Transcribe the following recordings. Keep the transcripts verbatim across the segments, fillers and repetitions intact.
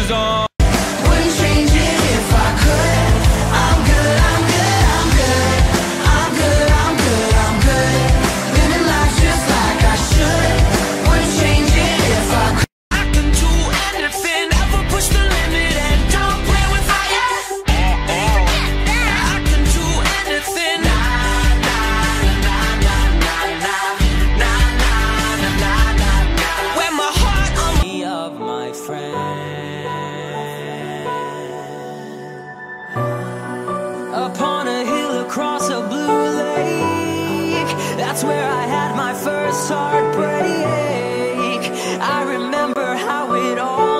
is on. Wouldn't change it if I could. I'm good, I'm good, I'm good. I'm good, I'm good, I'm good. Living life just like I should. Wouldn't change it if I could. I can do anything, never push the limit and don't play with fire. I can do anything. Nah, nah, nah, nah, nah, nah, nah, nah, nah, nah, nah, nah. When my heart on me of my friend. Upon a hill across a blue lake, that's where I had my first heartbreak. I remember how it all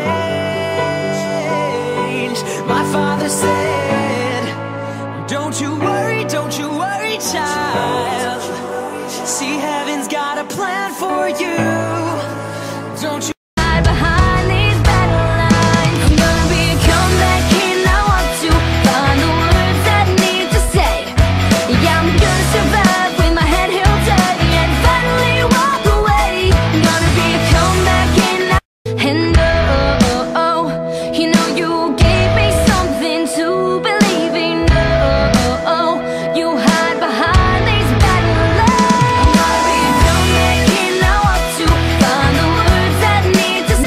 changed. My father said, don't you worry, don't you worry, child. See, heaven's got a plan for you. Don't you Behind these battle lines, I'm gonna be a comeback kid. I want to find the words that I need to say. Yeah, I'm gonna survive with my head held high and finally walk away. I'm gonna be a comeback kid. And oh, oh, oh, you know you gave me something to believe in. Oh, oh, you hide behind these battle lines. I'm gonna be a comeback kid. I want to find the words that I need to say.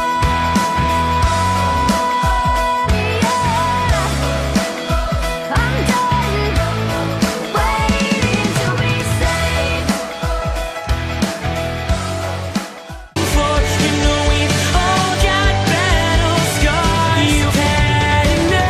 I'm done waiting to be saved. for, you know we've all got battle scars. You've had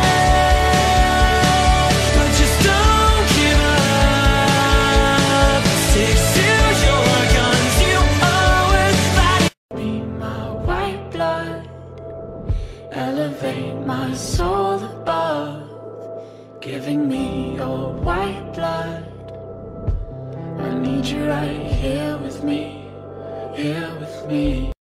enough, but just don't give up. Stick to your guns, you always fight. Be my white blood, elevate my soul above, giving me your white blood. I need you right here with me, here with me.